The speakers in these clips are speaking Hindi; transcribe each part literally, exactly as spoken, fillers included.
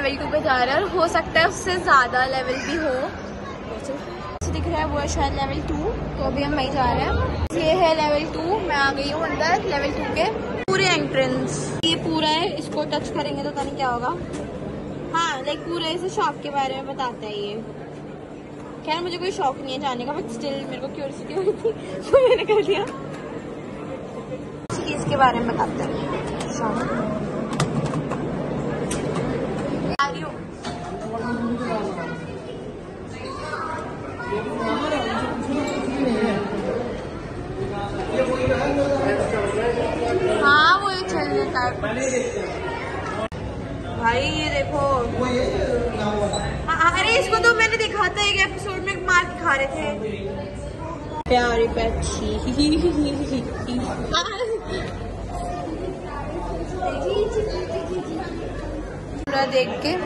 लेवल टू पे जा रहा है और हो सकता है उससे ज्यादा लेवल भी हो। दिख रहा है वो है शायद लेवल टू, तो अभी हम वहीं जा रहे हैं। ये है लेवल टू, मैं आ गई हूँ अंदर लेवल टू के। पूरे एंट्रेंस ये पूरा है, इसको टच करेंगे तो पता नहीं क्या होगा। हाँ लाइक पूरा इस शॉप के बारे में बताता है ये। खैर मुझे कोई शौक नहीं है जाने का, बट स्टिल मेरे को क्यूरियोसिटी हो रही थी तो मैंने कर दिया। चीज के बारे में बताते हैं। हाँ वो चल देता है भाई, ये देखो। हाँ, अरे इसको तो मैंने देखा था एक एपिसोड में, मार के खा रहे थे प्यारी पक्षी। पूरा देख के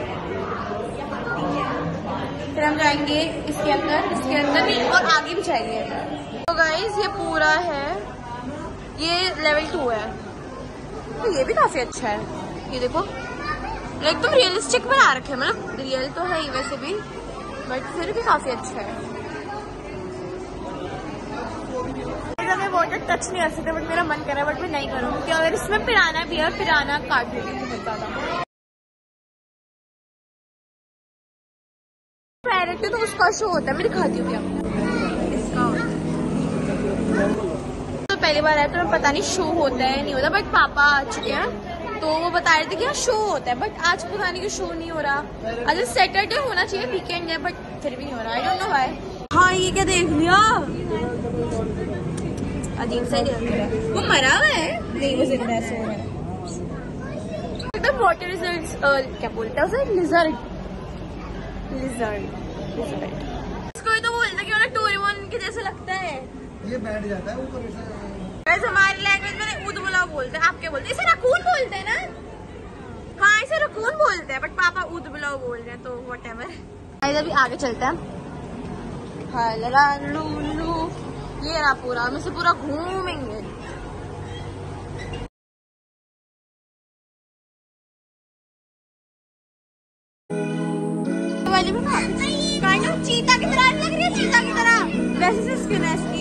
फिर हम जाएंगे इसके अंदर, इसके अंदर नहीं और आगे भी जाएंगे। तो गाइस ये पूरा है, ये लेवल टू है, तो ये भी काफी अच्छा है। ये देखो लाइक तो रियलिस्टिक बना रखे, मतलब रियल तो है ही वैसे भी, बट फिर भी काफी अच्छा है। मैं वाटर टच नहीं कर सकते, बट मेरा मन कर रहा है, बट मैं नहीं करूँ क्योंकि अगर इसमें पिराना भी है, पिराना काट देती हूँ बहुत ज्यादा। डायरेक्ट तो उसका शो होता है, मैं दिखाती हूँ क्या इसका होता है। तो पहली बार आया तो मैं पता नहीं शो होता है नहीं होता, बट पापा आ चुके हैं तो वो बता रहे थे कि हाँ शो होता है, बट आज पता नहीं कि शो नहीं हो रहा। आज सैटरडे होना चाहिए, वीकेंड है, बट फिर भी नहीं हो रहा। I don't know why. हाँ ये क्या देख लिया, अजीब सा लग रहा है। वो मरा हुआ है? नहीं वो जिंदा है, सो है। वाटर रिजल्ट्स क्या बोलते हैं उसे, लिजर्ड लिजर्ड लिजर्ड इसको ही तो बोलते हैं कि वो डोरेमोन के जैसे लगता है। ये बैठ जाता है ऊपर वैसे हमारी लैंग्वेज में ऊदबुलाव बोलते हैं, आप क्या बोलते हैं? इसे रकून बोलते हैं ना? हाँ इसे रकून बोलते हैं, बट पापा ऊदबुलाव बोल रहे हैं, तो व्हाटएवर। अभी आगे चलते हैं। ये रहा पूरा, हम इसे पूरा घूमेंगे। वाली में काइंड ऑफ चीता की तरह लग रही है, चीता की तरह वैसे से स्किन है इसकी।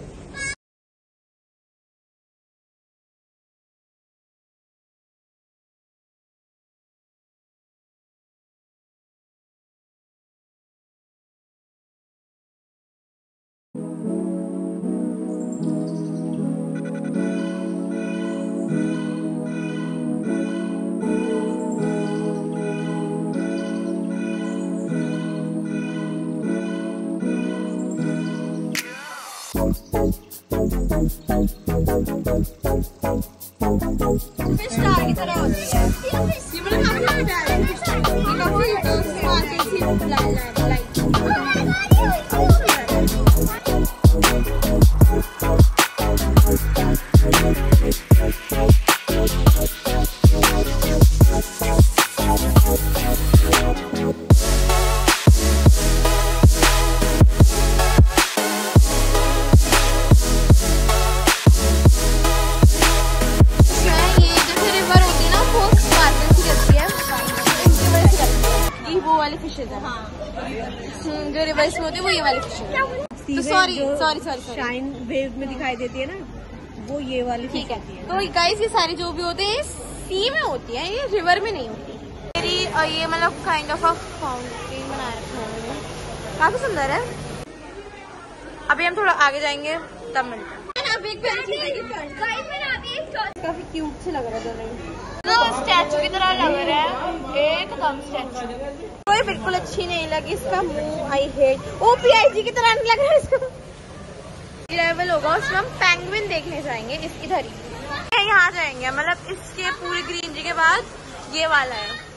स्टार की तरह होती है ये, मतलब हम लोग डाल ये काफी आगे से लाइट लाइट जो रिवर्स में होती है वो ये वाली फिश है। तो sorry sorry sorry shine wave में दिखाई देती है ना, वो ये वाली ठीक है। तो गाइस ये सारी जो भी होते हैं सी में होती है, ये रिवर में नहीं होती। मेरी ये मतलब काइंड ऑफ अ फाउंटेन बना रखा है मैंने, काफी सुंदर है। अभी हम थोड़ा आगे जाएंगे तब मिलते हैं। काफी क्यूट से लग रहा है दोनों, तो स्टैचू की तरह लग रहा है एकदम स्टैचू। कोई बिल्कुल अच्छी नहीं लगी इसका मुंह, I hate. O P I जी की तरह नहीं लग रहा है इसका। लेवल होगा उसमें हम पेंगुइन देखने जाएंगे, इस इधर ही यहाँ जाएंगे, मतलब इसके पूरी ग्रीनरी के बाद ये वाला है।